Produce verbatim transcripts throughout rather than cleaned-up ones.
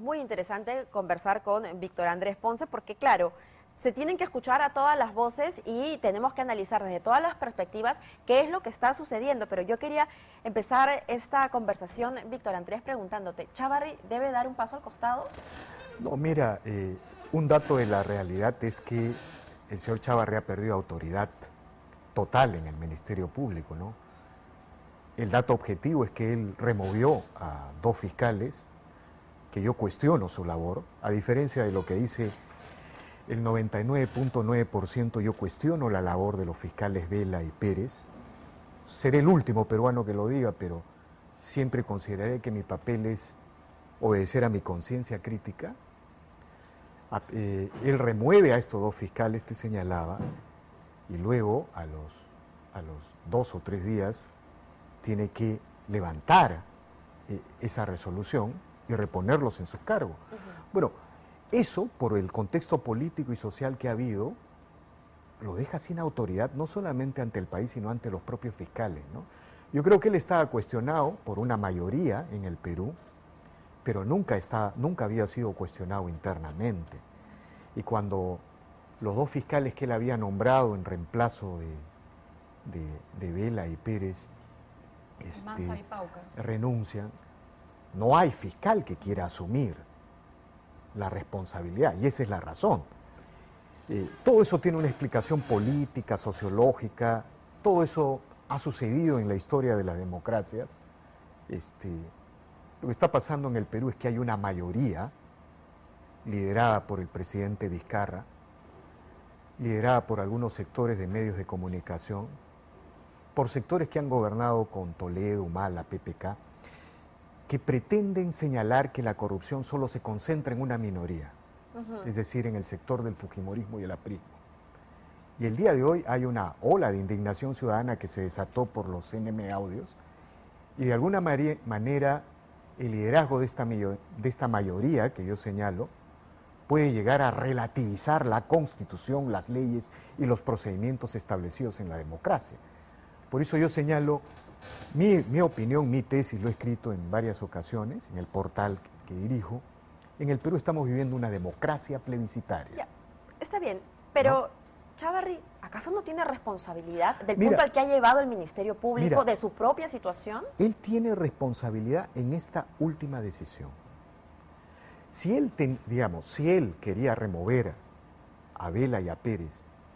Muy interesante conversar con Víctor Andrés Ponce porque, claro, se tienen que escuchar a todas las voces y tenemos que analizar desde todas las perspectivas qué es lo que está sucediendo. Pero yo quería empezar esta conversación, Víctor Andrés, preguntándote, ¿Chávarri debe dar un paso al costado? No, mira, eh, un dato de la realidad es que el señor Chávarri ha perdido autoridad total en el Ministerio Público, ¿no? El dato objetivo es que él removió a dos fiscales, que yo cuestiono su labor, a diferencia de lo que dice el noventa y nueve punto nueve por ciento, yo cuestiono la labor de los fiscales Vela y Pérez. Seré el último peruano que lo diga, pero siempre consideraré que mi papel es obedecer a mi conciencia crítica. A, eh, él remueve a estos dos fiscales, te señalaba, y luego a los, a los dos o tres días tiene que levantar eh, esa resolución y reponerlos en sus cargos. Uh-huh. Bueno, eso, por el contexto político y social que ha habido, lo deja sin autoridad, no solamente ante el país, sino ante los propios fiscales, ¿no? Yo creo que él estaba cuestionado por una mayoría en el Perú, pero nunca, está, nunca había sido cuestionado internamente. Y cuando los dos fiscales que él había nombrado en reemplazo de, de, de Vela y Pérez este, y renuncian, no hay fiscal que quiera asumir la responsabilidad, y esa es la razón. Eh, todo eso tiene una explicación política, sociológica, todo eso ha sucedido en la historia de las democracias. Este, lo que está pasando en el Perú es que hay una mayoría, liderada por el presidente Vizcarra, liderada por algunos sectores de medios de comunicación, por sectores que han gobernado con Toledo, Humala, P P K, que pretenden señalar que la corrupción solo se concentra en una minoría, uh-huh. es decir, en el sector del fujimorismo y el aprismo. Y el día de hoy hay una ola de indignación ciudadana que se desató por los C N M audios, y de alguna manera el liderazgo de esta, de esta mayoría que yo señalo puede llegar a relativizar la Constitución, las leyes y los procedimientos establecidos en la democracia. Por eso yo señalo mi, mi opinión, mi tesis, lo he escrito en varias ocasiones en el portal que dirijo. En el Perú estamos viviendo una democracia plebiscitaria. Ya, está bien, pero ¿no? Chávarri, ¿acaso no tiene responsabilidad del mira, punto al que ha llevado el Ministerio Público, mira, de su propia situación? Él tiene responsabilidad en esta última decisión. Si él, ten, digamos, si él quería remover a Vela y a Pérez,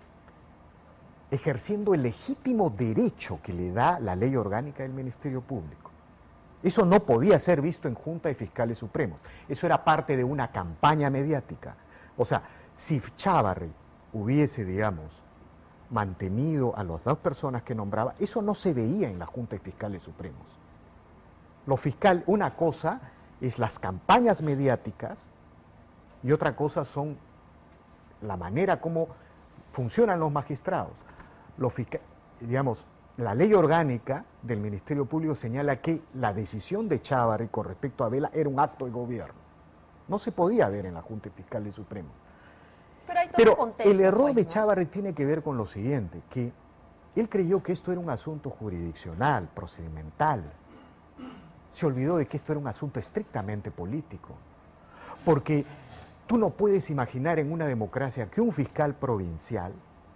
ejerciendo el legítimo derecho que le da la ley orgánica del Ministerio Público, eso no podía ser visto en Junta de Fiscales Supremos. Eso era parte de una campaña mediática. O sea, si Chávarri hubiese, digamos, mantenido a las dos personas que nombraba, eso no se veía en la Junta de Fiscales Supremos. Lo fiscal, una cosa es las campañas mediáticas y otra cosa son la manera como funcionan los magistrados. Los fiscal, digamos, la ley orgánica del Ministerio Público señala que la decisión de Chávarri con respecto a Vela era un acto de gobierno. No se podía ver en la Junta de Fiscales Supremos. Pero, hay todo Pero un contexto, el error pues, de ¿no? Chávarri tiene que ver con lo siguiente, que él creyó que esto era un asunto jurisdiccional, procedimental. Se olvidó de que esto era un asunto estrictamente político. Porque tú no puedes imaginar en una democracia que un fiscal provincial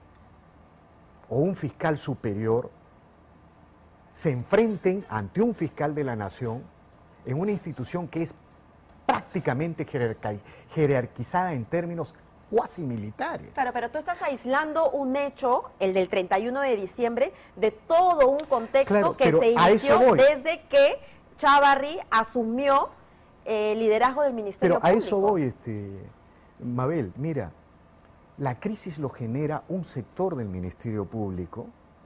o un fiscal superior se enfrenten ante un fiscal de la nación en una institución que es prácticamente jerarquizada en términos cuasi militares. Claro, pero tú estás aislando un hecho, el del treinta y uno de diciembre, de todo un contexto claro, que se inició desde que Chávarri asumió el liderazgo del Ministerio Pero a Público. eso voy, este, Mabel. Mira, la crisis lo genera un sector del Ministerio Público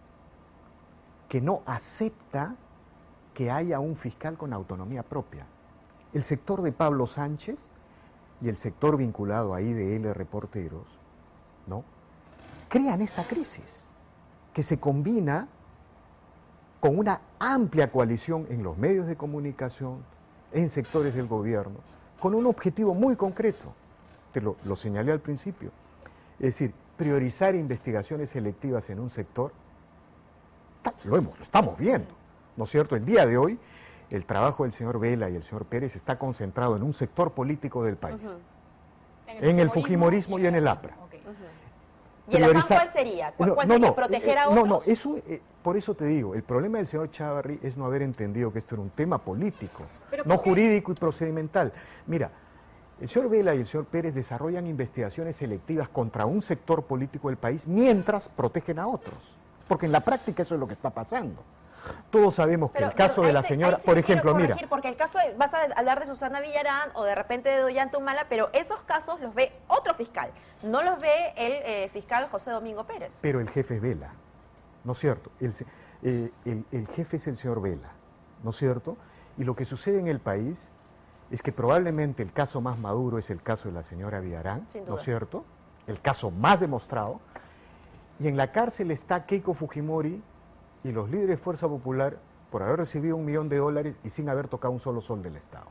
que no acepta que haya un fiscal con autonomía propia. El sector de Pablo Sánchez y el sector vinculado ahí de L Reporteros, ¿no?, crean esta crisis que se combina con una amplia coalición en los medios de comunicación, en sectores del gobierno, con un objetivo muy concreto, te lo, lo señalé al principio, es decir, priorizar investigaciones selectivas en un sector, lo, hemos, lo estamos viendo, ¿no es cierto? El día de hoy, el trabajo del señor Vela y el señor Pérez está concentrado en un sector político del país, uh-huh. en, el en el fujimorismo y en el APRA. Okay. Uh-huh. ¿Y el afán cuál sería? ¿Cuál, cuál no, sería? No, ¿Proteger eh, a otros? No, no, eso, eh, por eso te digo, el problema del señor Chávarri es no haber entendido que esto era un tema político, no jurídico y procedimental. Mira, el señor Vela y el señor Pérez desarrollan investigaciones selectivas contra un sector político del país mientras protegen a otros, porque en la práctica eso es lo que está pasando. Todos sabemos que pero, el caso de la señora, te, por ejemplo, mira... Porque el caso, de, vas a hablar de Susana Villarán o de repente de Ollanta-Humala, pero esos casos los ve otro fiscal, no los ve el eh, fiscal José Domingo Pérez. Pero el jefe es Vela, ¿no es cierto? El, eh, el, el jefe es el señor Vela, ¿no es cierto? Y lo que sucede en el país es que probablemente el caso más maduro es el caso de la señora Villarán, ¿no es cierto? El caso más demostrado. Y en la cárcel está Keiko Fujimori y los líderes de Fuerza Popular por haber recibido un millón de dólares y sin haber tocado un solo sol del Estado.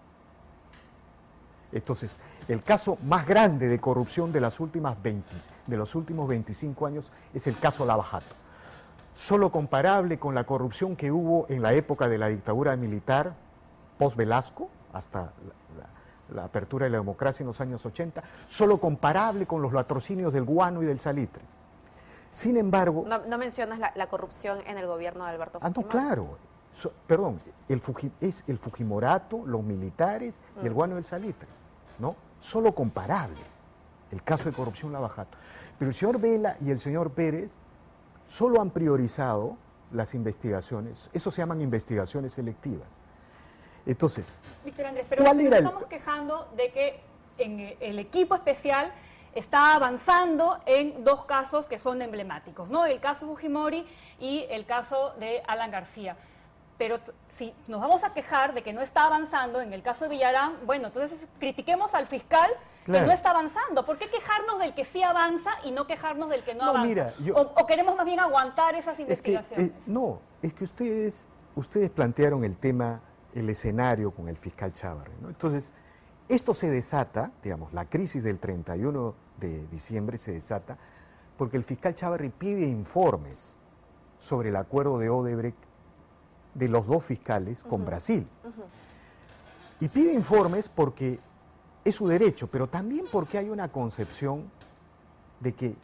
Entonces, el caso más grande de corrupción de, las últimas veinte, de los últimos veinticinco años es el caso Lava Jato. Solo comparable con la corrupción que hubo en la época de la dictadura militar, post-Velasco, hasta la, la, la apertura de la democracia en los años ochenta, solo comparable con los latrocinios del guano y del salitre. Sin embargo... No, no mencionas la, la corrupción en el gobierno de Alberto Fujimori. Ah, no, claro. So, perdón, el Fuji, es el Fujimorato, los militares mm. y el guano del salitre, ¿no? Solo comparable el caso de corrupción Lava Jato. Pero el señor Vela y el señor Pérez solo han priorizado las investigaciones, eso se llaman investigaciones selectivas. Entonces, Víctor Andrés, pero nos estamos el... quejando de que en el equipo especial está avanzando en dos casos que son emblemáticos, ¿no? El caso Fujimori y el caso de Alan García. Pero si nos vamos a quejar de que no está avanzando en el caso de Villarán, bueno, entonces critiquemos al fiscal claro. que no está avanzando. ¿Por qué quejarnos del que sí avanza y no quejarnos del que no, no avanza? Mira, yo, o, ¿O queremos más bien aguantar esas investigaciones? Es que, eh, no, es que ustedes, ustedes plantearon el tema, el escenario con el fiscal Chávarri, ¿no? Entonces, esto se desata, digamos, la crisis del treinta y uno de diciembre se desata porque el fiscal Chávarri pide informes sobre el acuerdo de Odebrecht de los dos fiscales con uh-huh. Brasil. Uh-huh. Y pide informes porque es su derecho, pero también porque hay una concepción de que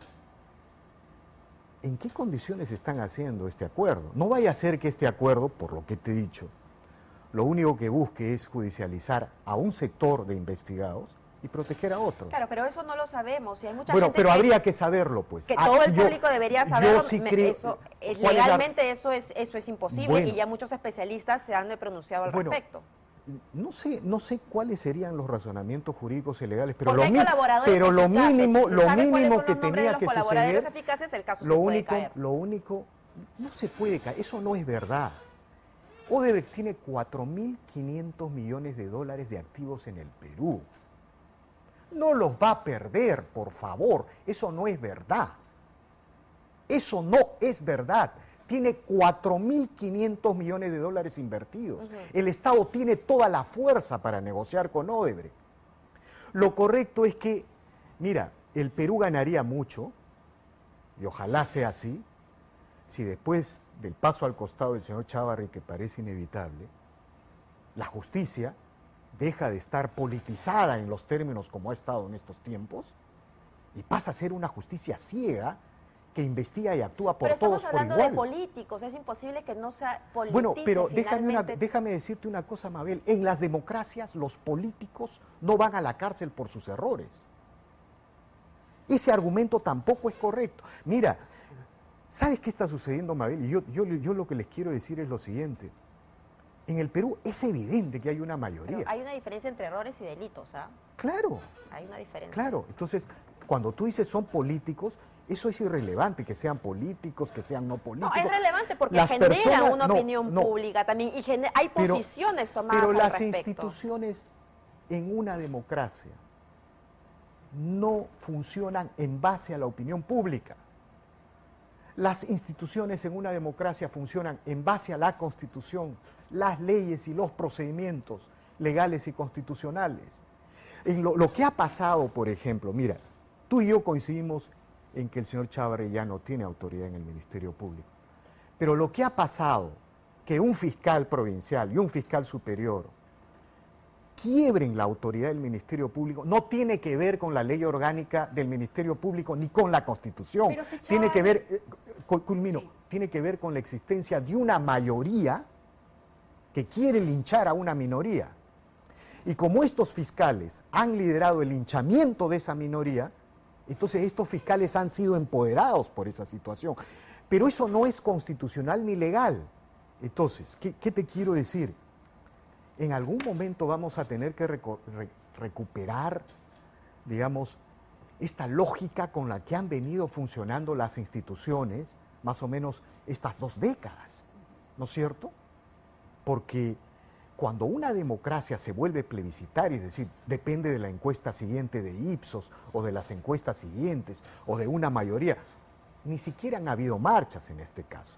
en qué condiciones están haciendo este acuerdo. No vaya a ser que este acuerdo, por lo que te he dicho, lo único que busque es judicializar a un sector de investigados y proteger a otros. Claro, pero eso no lo sabemos. Y hay mucha bueno, gente pero que, habría que saberlo, pues. Que ah, todo si el yo, público debería saberlo. Sí me, creo, eso, legalmente la... eso, es, eso es imposible bueno, y ya muchos especialistas se han pronunciado al bueno, respecto. No sé, no sé cuáles serían los razonamientos jurídicos y legales, pero Porque lo, hay colaboradores pero lo eficaces. mínimo, Si lo mínimo que tenía que suceder, eficaces, el caso lo se único, puede caer. lo único, no se puede caer, eso no es verdad. Odebrecht tiene cuatro mil quinientos millones de dólares de activos en el Perú. No los va a perder, por favor. Eso no es verdad. Eso no es verdad. Tiene cuatro mil quinientos millones de dólares invertidos. Uh-huh. El Estado tiene toda la fuerza para negociar con Odebrecht. Lo correcto es que, mira, el Perú ganaría mucho, y ojalá sea así, si después del paso al costado del señor Chávarri, que parece inevitable, la justicia deja de estar politizada en los términos como ha estado en estos tiempos y pasa a ser una justicia ciega que investiga y actúa por todos por igual. Pero estamos hablando de políticos, es imposible que no sea politice. Bueno, pero déjame, finalmente... una, déjame decirte una cosa, Mabel, en las democracias los políticos no van a la cárcel por sus errores. Ese argumento tampoco es correcto. Mira, ¿sabes qué está sucediendo, Mabel? Y yo, yo, yo lo que les quiero decir es lo siguiente. En el Perú es evidente que hay una mayoría. Pero hay una diferencia entre errores y delitos, ¿ah? Claro. Hay una diferencia. Claro. Entonces, cuando tú dices son políticos, eso es irrelevante, que sean políticos, que sean no políticos. No, es relevante porque las genera personas, una no, opinión no, pública también y hay posiciones pero, tomadas pero al las respecto. instituciones en una democracia no funcionan en base a la opinión pública. Las instituciones en una democracia funcionan en base a la Constitución, las leyes y los procedimientos legales y constitucionales. En lo, lo que ha pasado, por ejemplo, mira, tú y yo coincidimos en que el señor Chávarri ya no tiene autoridad en el Ministerio Público, pero lo que ha pasado, que un fiscal provincial y un fiscal superior quiebren la autoridad del Ministerio Público no tiene que ver con la ley orgánica del Ministerio Público ni con la Constitución. Si tiene que ver, eh, culmino, sí. tiene que ver con la existencia de una mayoría que quiere linchar a una minoría. Y como estos fiscales han liderado el linchamiento de esa minoría, entonces estos fiscales han sido empoderados por esa situación. Pero eso no es constitucional ni legal. Entonces, ¿qué, qué te quiero decir? En algún momento vamos a tener que reco re recuperar, digamos, esta lógica con la que han venido funcionando las instituciones, más o menos estas dos décadas, ¿no es cierto? Porque cuando una democracia se vuelve plebiscitaria, es decir, depende de la encuesta siguiente de Ipsos, o de las encuestas siguientes, o de una mayoría, ni siquiera han habido marchas en este caso.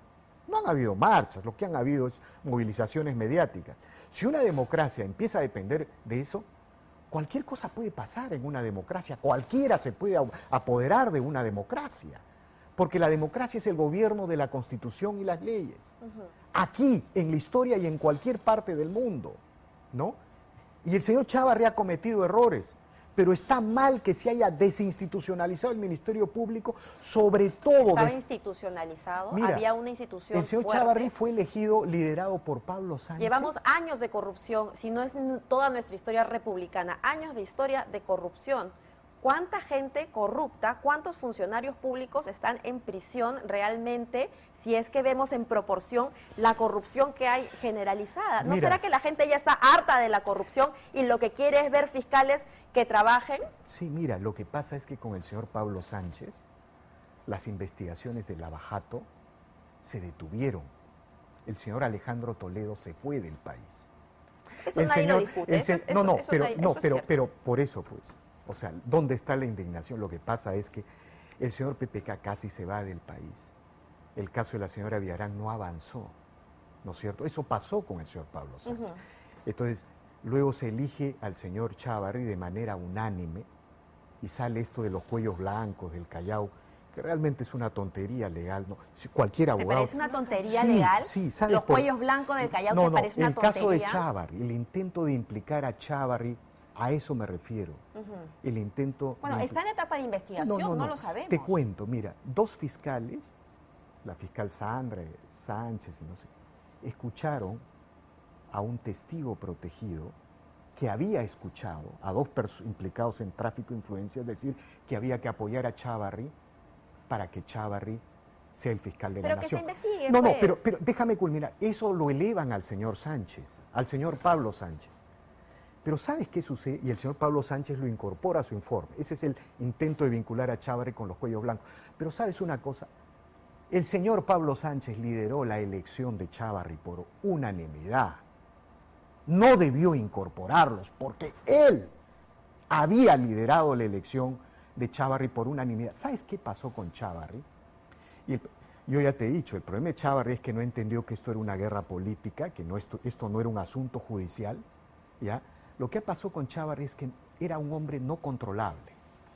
No han habido marchas, lo que han habido es movilizaciones mediáticas. Si una democracia empieza a depender de eso, cualquier cosa puede pasar en una democracia, cualquiera se puede apoderar de una democracia, porque la democracia es el gobierno de la Constitución y las leyes. Uh-huh. Aquí, en la historia y en cualquier parte del mundo, ¿no? Y el señor Chávarri ha cometido errores, pero está mal que se haya desinstitucionalizado el Ministerio Público, sobre todo... Estaba des... institucionalizado, Mira, había una institución el señor fuerte. Chávarri fue elegido, liderado por Pablo Sánchez. Llevamos años de corrupción, si no es toda nuestra historia republicana, años de historia de corrupción. ¿Cuánta gente corrupta, cuántos funcionarios públicos están en prisión realmente, si es que vemos en proporción la corrupción que hay generalizada? ¿No Mira, será que la gente ya está harta de la corrupción y lo que quiere es ver fiscales que trabajen? Sí, mira, lo que pasa es que con el señor Pablo Sánchez, las investigaciones de Lavajato se detuvieron. El señor Alejandro Toledo se fue del país. Eso el nadie señor, lo discute. El eso, se, no, no, eso, pero, eso, no, eso pero, es pero por eso, pues, o sea, ¿dónde está la indignación? Lo que pasa es que el señor P P K casi se va del país. El caso de la señora Villarán no avanzó, ¿no es cierto? Eso pasó con el señor Pablo Sánchez. Uh-huh. Entonces, luego se elige al señor Chávarri de manera unánime y sale esto de los cuellos blancos, del Callao, que realmente es una tontería legal. ¿No? Si cualquier abogado... ¿Te parece una tontería sí, legal? Sí, ¿sabes? Los por... cuellos blancos del Callao, no, ¿te no, parece una el tontería? caso de Chávarri, el intento de implicar a Chávarri, a eso me refiero. Uh-huh. El intento... Bueno, de... está en etapa de investigación, no, no, no, no lo sabemos. Te cuento, mira, dos fiscales, la fiscal Sandra Sánchez y no sé, escucharon a un testigo protegido que había escuchado a dos implicados en tráfico de influencias decir que había que apoyar a Chávarri para que Chávarri sea el fiscal de pero la que nación. Se investigue, no, pues. no, pero, pero déjame culminar. Eso lo elevan al señor Sánchez, al señor Pablo Sánchez. Pero ¿sabes qué sucede? Y el señor Pablo Sánchez lo incorpora a su informe. Ese es el intento de vincular a Chávarri con los cuellos blancos. Pero ¿sabes una cosa? El señor Pablo Sánchez lideró la elección de Chávarri por unanimidad. No debió incorporarlos porque él había liderado la elección de Chávarri por unanimidad. ¿Sabes qué pasó con Chávarri? Y el, yo ya te he dicho, el problema de Chávarri es que no entendió que esto era una guerra política, que no esto, esto no era un asunto judicial, ¿ya? Lo que pasó con Chávarri es que era un hombre no controlable.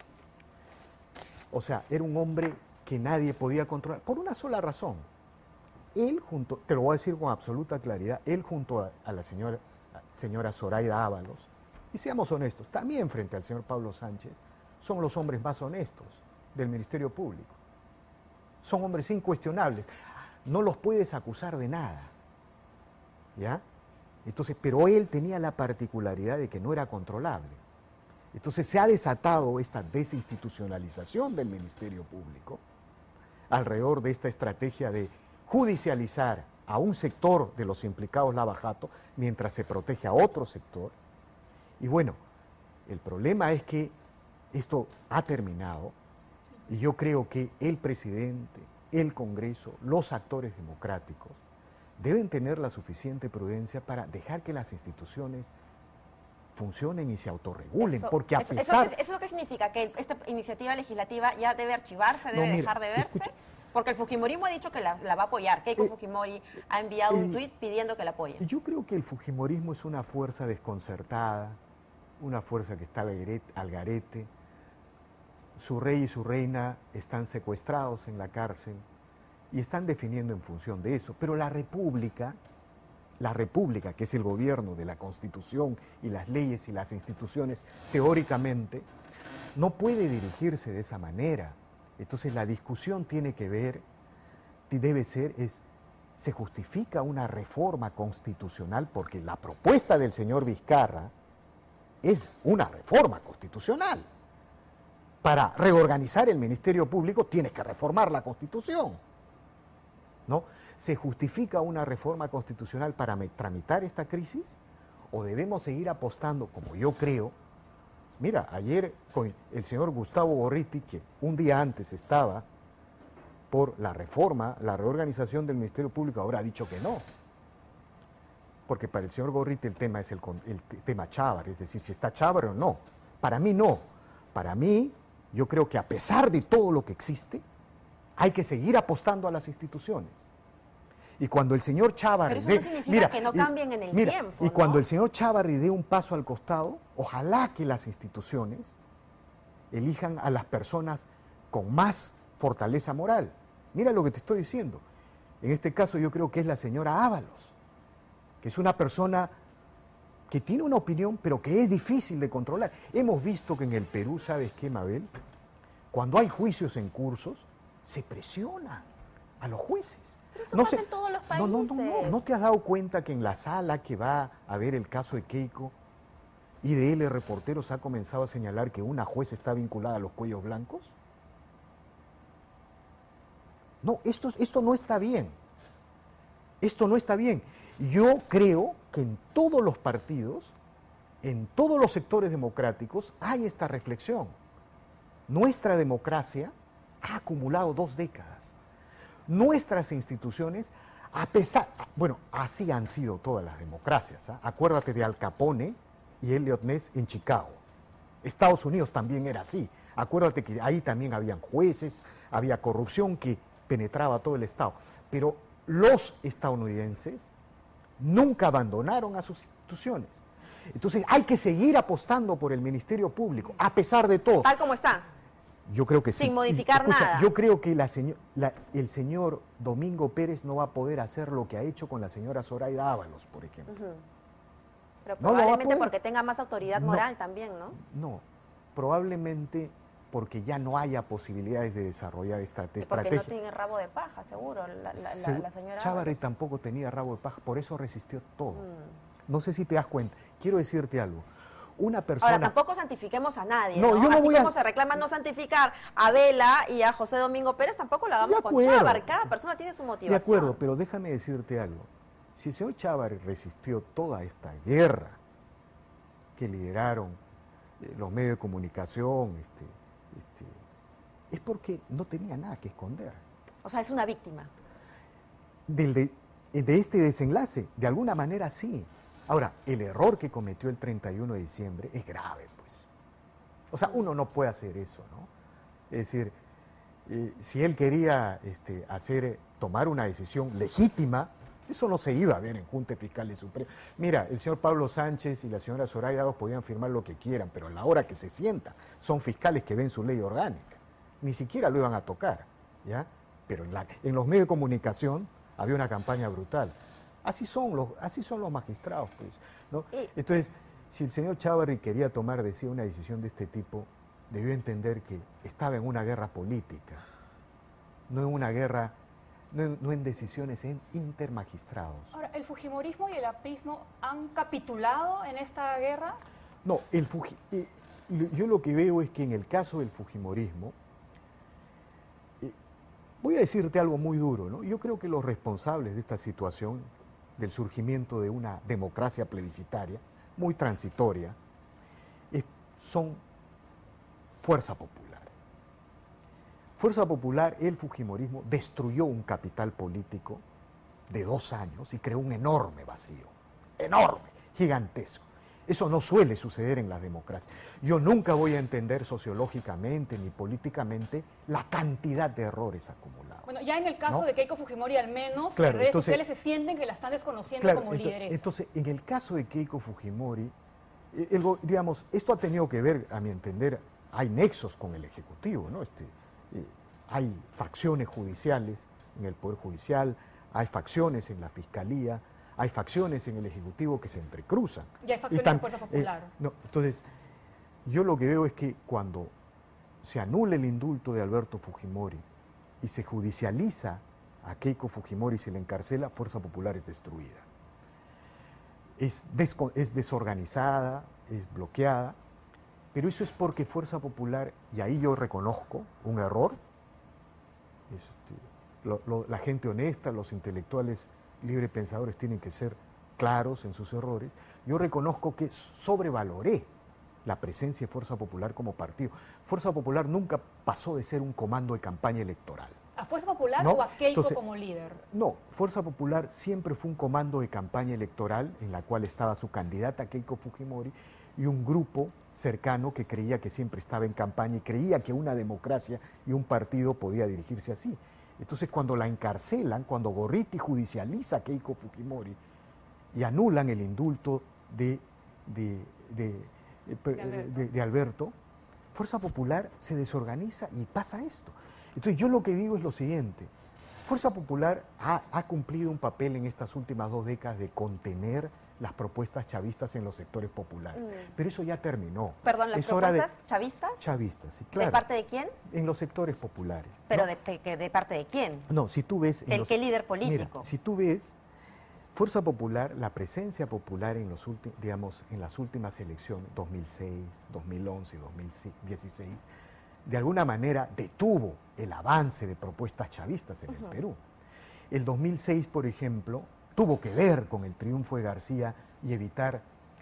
O sea, era un hombre que nadie podía controlar, por una sola razón. Él junto, te lo voy a decir con absoluta claridad, él junto a, a la señora, señora Zoraida Ábalos, y seamos honestos, también frente al señor Pablo Sánchez, son los hombres más honestos del Ministerio Público. Son hombres incuestionables. No los puedes acusar de nada. ¿Ya? Entonces, pero él tenía la particularidad de que no era controlable. Entonces se ha desatado esta desinstitucionalización del Ministerio Público alrededor de esta estrategia de judicializar a un sector de los implicados Lavajato mientras se protege a otro sector. Y bueno, el problema es que esto ha terminado y yo creo que el presidente, el Congreso, los actores democráticos deben tener la suficiente prudencia para dejar que las instituciones funcionen y se autorregulen, eso, porque a eso, pesar... ¿Eso, eso qué significa? ¿Que esta iniciativa legislativa ya debe archivarse, debe no, mira, dejar de verse? Escucha. Porque el Fujimorismo ha dicho que la, la va a apoyar. Keiko eh, Fujimori ha enviado eh, un tuit pidiendo que la apoye. Yo creo que el Fujimorismo es una fuerza desconcertada, una fuerza que está al garete. Su rey y su reina están secuestrados en la cárcel y están definiendo en función de eso. Pero la República, la República, que es el gobierno de la Constitución y las leyes y las instituciones, teóricamente, no puede dirigirse de esa manera. Entonces la discusión tiene que ver, debe ser, es, se justifica una reforma constitucional, porque la propuesta del señor Vizcarra es una reforma constitucional. Para reorganizar el Ministerio Público tienes que reformar la Constitución, ¿no? ¿Se justifica una reforma constitucional para tramitar esta crisis? ¿O debemos seguir apostando, como yo creo? Mira, ayer con el señor Gustavo Gorriti, que un día antes estaba por la reforma, la reorganización del Ministerio Público, ahora ha dicho que no. Porque para el señor Gorriti el tema es el, el tema Chávez, es decir, si está Chávez o no. Para mí no. Para mí, yo creo que a pesar de todo lo que existe, hay que seguir apostando a las instituciones. Y cuando el señor Chávarri... Pero eso no significa mira, que no cambien en el mira, tiempo, Y ¿no? cuando el señor Chávarri dé un paso al costado, ojalá que las instituciones elijan a las personas con más fortaleza moral. Mira lo que te estoy diciendo. En este caso yo creo que es la señora Ábalos, que es una persona que tiene una opinión, pero que es difícil de controlar. Hemos visto que en el Perú, ¿sabes qué, Mabel? Cuando hay juicios en cursos, se presiona a los jueces. Pero eso no pasa se, en todos los países. No, no, no, no, ¿no te has dado cuenta que en la sala que va a ver el caso de Keiko, I D L Reporteros ha comenzado a señalar que una jueza está vinculada a los cuellos blancos? No, esto, esto no está bien. Esto no está bien. Yo creo que en todos los partidos, en todos los sectores democráticos, hay esta reflexión. Nuestra democracia ha acumulado dos décadas. Nuestras instituciones, a pesar, bueno, así han sido todas las democracias, ¿eh? Acuérdate de Al Capone y Elliot Ness en Chicago. Estados Unidos también era así. Acuérdate que ahí también habían jueces, había corrupción que penetraba todo el Estado. Pero los estadounidenses nunca abandonaron a sus instituciones. Entonces hay que seguir apostando por el Ministerio Público, a pesar de todo. Tal como está. Yo creo que sí. Sin modificar Escucha, nada. Yo creo que la señor, la, el señor Domingo Pérez no va a poder hacer lo que ha hecho con la señora Zoraida Ábalos, por ejemplo. Uh-huh. Pero No lo va a probablemente poder. porque tenga más autoridad No. moral también, ¿no? No, probablemente porque ya no haya posibilidades de desarrollar esta Y porque estrategia. no tiene rabo de paja, seguro, la, la, la, Segu- la señora Chávarri Ábalos. tampoco tenía rabo de paja, por eso resistió todo. Mm. No sé si te das cuenta. Quiero decirte algo. Una persona... Ahora, tampoco santifiquemos a nadie, No, ¿no? yo no Así voy a- como se reclama no santificar a Vela y a José Domingo Pérez, tampoco lo hagamos De con acuerdo. Chávarri. Cada persona tiene su motivación. De acuerdo, pero déjame decirte algo. Si el señor Chávarri resistió toda esta guerra que lideraron eh, los medios de comunicación, este, este, es porque no tenía nada que esconder. O sea, es una víctima. Del de, de este desenlace, de alguna manera sí. Ahora, el error que cometió el treinta y uno de diciembre es grave, pues. O sea, uno no puede hacer eso, ¿no? Es decir, eh, si él quería este, hacer, tomar una decisión legítima, eso no se iba a ver en Junta Fiscal de Suprema. Mira, el señor Pablo Sánchez y la señora Zoraida Ábalos podían firmar lo que quieran, pero a la hora que se sienta, son fiscales que ven su ley orgánica. Ni siquiera lo iban a tocar, ¿ya? Pero en, la, en los medios de comunicación había una campaña brutal. Así son los, así son los magistrados, pues, ¿no? Entonces, si el señor Chávarri quería tomar de sí una decisión de este tipo, debió entender que estaba en una guerra política, no en una guerra, no en, no en decisiones en intermagistrados. Ahora, ¿el fujimorismo y el aprismo han capitulado en esta guerra? No, el Fuji, eh, yo lo que veo es que en el caso del fujimorismo, eh, voy a decirte algo muy duro, ¿no? Yo creo que los responsables de esta situación, del surgimiento de una democracia plebiscitaria, muy transitoria, es, son Fuerza Popular. Fuerza Popular, el fujimorismo, destruyó un capital político de dos años y creó un enorme vacío, enorme, gigantesco. Eso no suele suceder en las democracias. Yo nunca voy a entender sociológicamente ni políticamente la cantidad de errores acumulados. Bueno, ya en el caso ¿no? de Keiko Fujimori, al menos, Claro, en redes entonces- sociales se sienten que la están desconociendo Claro, como ento- lideresa. entonces, en el caso de Keiko Fujimori, eh, el go- digamos, esto ha tenido que ver, a mi entender, hay nexos con el Ejecutivo, ¿no? Este, eh, hay facciones judiciales en el Poder Judicial, hay facciones en la Fiscalía, hay facciones en el Ejecutivo que se entrecruzan. Y hay facciones en Fuerza Popular. Eh, no, entonces, yo lo que veo es que cuando se anula el indulto de Alberto Fujimori y se judicializa a Keiko Fujimori y se le encarcela, Fuerza Popular es destruida. Es, desco es desorganizada, es bloqueada, pero eso es porque Fuerza Popular, y ahí yo reconozco un error, este, lo, lo, la gente honesta, los intelectuales librepensadores tienen que ser claros en sus errores, yo reconozco que sobrevaloré la presencia de Fuerza Popular como partido. Fuerza Popular nunca pasó de ser un comando de campaña electoral. ¿A Fuerza Popular ¿No? o a Keiko Entonces, como líder? No, Fuerza Popular siempre fue un comando de campaña electoral en la cual estaba su candidata Keiko Fujimori y un grupo cercano que creía que siempre estaba en campaña y creía que una democracia y un partido podía dirigirse así. Entonces, cuando la encarcelan, cuando Gorriti judicializa a Keiko Fujimori y anulan el indulto de, de, de, de, Alberto. de, de Alberto, Fuerza Popular se desorganiza y pasa esto. Entonces, yo lo que digo es lo siguiente. Fuerza Popular ha, ha cumplido un papel en estas últimas dos décadas de contener las propuestas chavistas en los sectores populares. Mm. Pero eso ya terminó. Perdón, ¿las es propuestas hora de, chavistas? Chavistas, sí, claro. ¿De parte de quién? En los sectores populares. ¿Pero ¿no? de, de, de parte de quién? No, si tú ves... ¿El los, qué líder político? Mira, si tú ves, Fuerza Popular, la presencia popular en, los ulti, digamos, en las últimas elecciones, dos mil seis, dos mil once, dos mil dieciséis, de alguna manera detuvo el avance de propuestas chavistas en uh-huh. el Perú. El dos mil seis, por ejemplo, tuvo que ver con el triunfo de García y evitar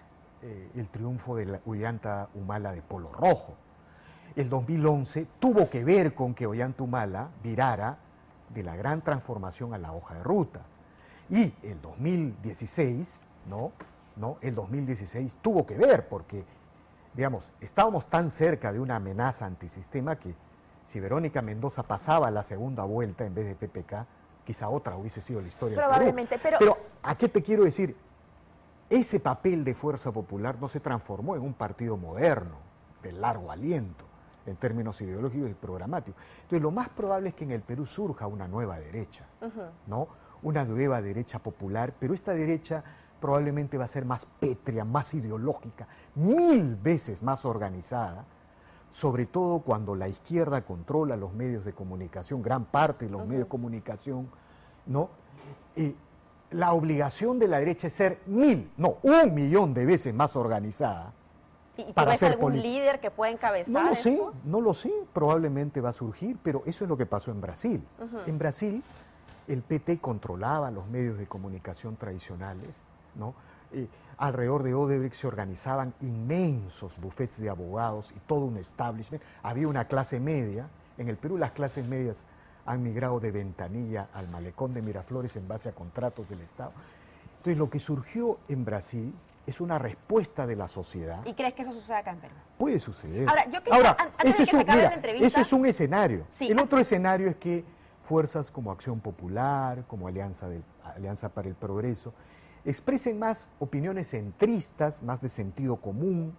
eh, el triunfo de la Ollanta Humala de Polo Rojo. El dos mil once tuvo que ver con que Ollanta Humala virara de la gran transformación a la hoja de ruta. Y el dos mil dieciséis, ¿no? ¿no? El dos mil dieciséis tuvo que ver porque, digamos, estábamos tan cerca de una amenaza antisistema que si Verónica Mendoza pasaba a la segunda vuelta en vez de P P K, quizá otra hubiese sido la historia del Perú. Probablemente, pero... Pero, ¿a qué te quiero decir? Ese papel de Fuerza Popular no se transformó en un partido moderno, de largo aliento, en términos ideológicos y programáticos. Entonces, lo más probable es que en el Perú surja una nueva derecha, uh-huh. ¿no? Una nueva derecha popular, pero esta derecha probablemente va a ser más pétrea, más ideológica, mil veces más organizada, sobre todo cuando la izquierda controla los medios de comunicación, gran parte de los uh-huh. medios de comunicación, ¿no? Y la obligación de la derecha es ser mil, no, un millón de veces más organizada. ¿Y tú ves algún líder que pueda encabezar No lo sé, esto? no lo sé, probablemente va a surgir, pero eso es lo que pasó en Brasil. Uh-huh. En Brasil, el P T controlaba los medios de comunicación tradicionales, ¿no? Eh, alrededor de Odebrecht se organizaban inmensos bufetes de abogados y todo un establishment. Había una clase media. En el Perú las clases medias han migrado de Ventanilla al Malecón de Miraflores en base a contratos del Estado. Entonces, lo que surgió en Brasil es una respuesta de la sociedad. ¿Y crees que eso suceda acá en Perú? Puede suceder. Ahora, yo quería, Ahora, antes ese de que es un, se acabe mira, la entrevista... ese es un escenario. Sí. El otro escenario es que fuerzas como Acción Popular, como Alianza, del, Alianza para el Progreso, expresen más opiniones centristas, más de sentido común,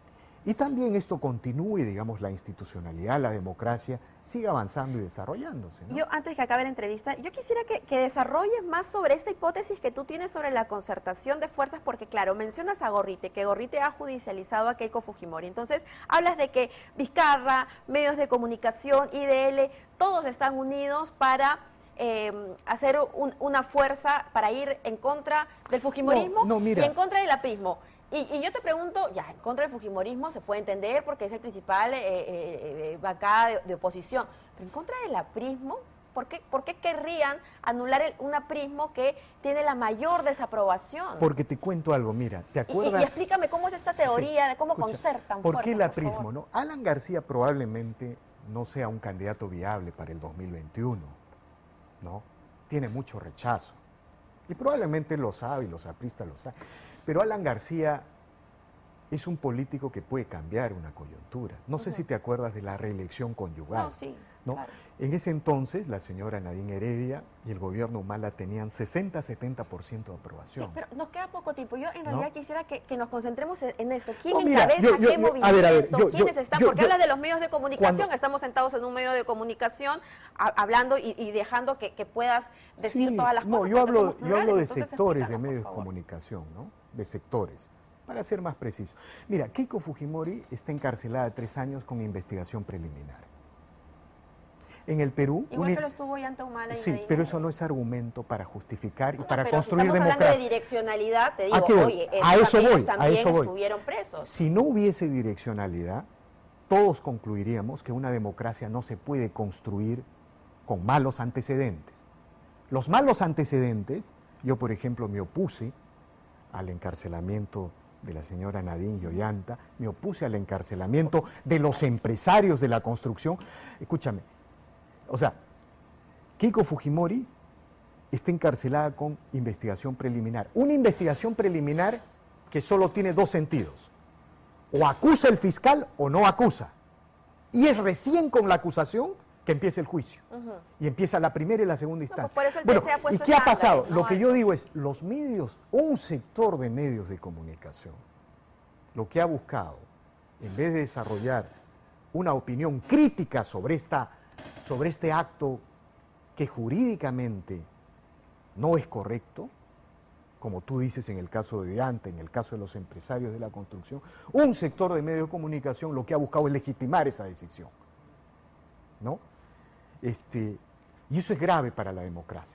y también esto continúe, digamos, la institucionalidad, la democracia, siga avanzando y desarrollándose, ¿no? Yo, antes que acabe la entrevista, yo quisiera que, que desarrolles más sobre esta hipótesis que tú tienes sobre la concertación de fuerzas, porque claro, mencionas a Gorrite, que Gorrite ha judicializado a Keiko Fujimori, entonces hablas de que Vizcarra, medios de comunicación, I D L, todos están unidos para... Eh, hacer un, una fuerza para ir en contra del fujimorismo no, no, mira. y en contra del aprismo. Y, y yo te pregunto, ya, en contra del fujimorismo se puede entender porque es el principal eh, eh, eh, bancada de, de oposición, pero en contra del aprismo, ¿por qué, por qué querrían anular el, un aprismo que tiene la mayor desaprobación? Porque te cuento algo, mira, ¿te acuerdas? Y, y, y explícame cómo es esta teoría sí, de cómo escucha, concertan ¿por fuerzas, qué el por aprismo? favor? ¿no? Alan García probablemente no sea un candidato viable para el dos mil veintiuno. ¿no? Tiene mucho rechazo. Y probablemente lo sabe y los apristas lo saben. Pero Alan García es un político que puede cambiar una coyuntura. No uh-huh. sé si te acuerdas de la reelección conyugal. No, sí. ¿no? Claro. En ese entonces, la señora Nadine Heredia y el gobierno Humala tenían sesenta a setenta por ciento de aprobación. Sí, pero nos queda poco tiempo. Yo en ¿No? realidad quisiera que, que nos concentremos en, en eso. ¿Quién No, mira, encabeza yo- yo- qué yo- movimiento? a ver, a ver, yo- ¿Quiénes yo- están? yo- Porque yo- hablas de los medios de comunicación. cuando- Estamos sentados en un medio de comunicación a- hablando y, y dejando que, que puedas decir Sí, todas las no, cosas. yo porque hablo, somos yo plurales, hablo de entonces sectores de explícanos, medios de por favor. comunicación, ¿no? De sectores, para ser más preciso. Mira, Keiko Fujimori está encarcelada tres años con investigación preliminar. En el Perú... Igual una- que lo estuvo Ollanta Humala y Sí, Nadine pero eso Heredia. no es argumento para justificar y No, para pero construir si estamos democracia. hablando de direccionalidad, te digo, ¿A qué voy? oye, A esos eso amigos voy, a también eso voy. estuvieron presos. Si no hubiese direccionalidad, todos concluiríamos que una democracia no se puede construir con malos antecedentes. Los malos antecedentes, yo por ejemplo me opuse al encarcelamiento de la señora Nadine y Ollanta, me opuse al encarcelamiento de los empresarios de la construcción. Escúchame, o sea, Keiko Fujimori está encarcelada con investigación preliminar. Una investigación preliminar que solo tiene dos sentidos. O acusa el fiscal o no acusa. Y es recién con la acusación que empieza el juicio. Ujú. Y empieza la primera y la segunda pues instancia. por eso el bueno, P C ha ¿y puesto qué ha estándares, pasado? ¿no? Lo que yo Altos. digo es, los medios, un sector de medios de comunicación, lo que ha buscado, en vez de desarrollar una opinión crítica sobre, esta, sobre este acto que jurídicamente no es correcto, como tú dices en el caso de Ollanta, en el caso de los empresarios de la construcción, un sector de medios de comunicación lo que ha buscado es legitimar esa decisión, ¿no? Este, y eso es grave para la democracia.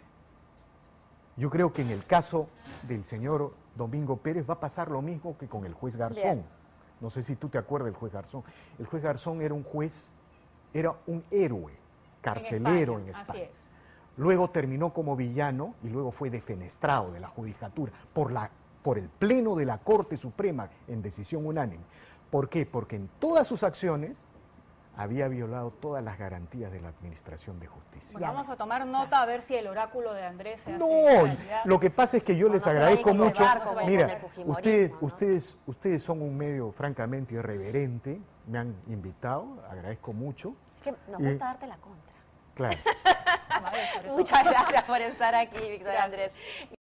Yo creo que en el caso del señor Domingo Pérez va a pasar lo mismo que con el juez Garzón. Bien. No sé si tú te acuerdas del juez Garzón. El juez Garzón era un juez, era un héroe, carcelero en España. Así es. Luego terminó como villano y luego fue defenestrado de la judicatura por, la, por el Pleno de la Corte Suprema en decisión unánime. ¿Por qué? Porque en todas sus acciones había violado todas las garantías de la Administración de Justicia. Bueno, vamos a tomar nota a ver si el oráculo de Andrés se hace No, realidad. lo que pasa es que yo No, les no se agradezco vayan a mucho. llevar con- Mira, con el fujimorismo, ustedes, ¿no? ustedes, ustedes son un medio francamente irreverente, me han invitado, agradezco mucho. Es que nos Y- gusta darte la contra. Claro. Madre, sobre todo. Muchas gracias por estar aquí, Víctor Gracias. Andrés.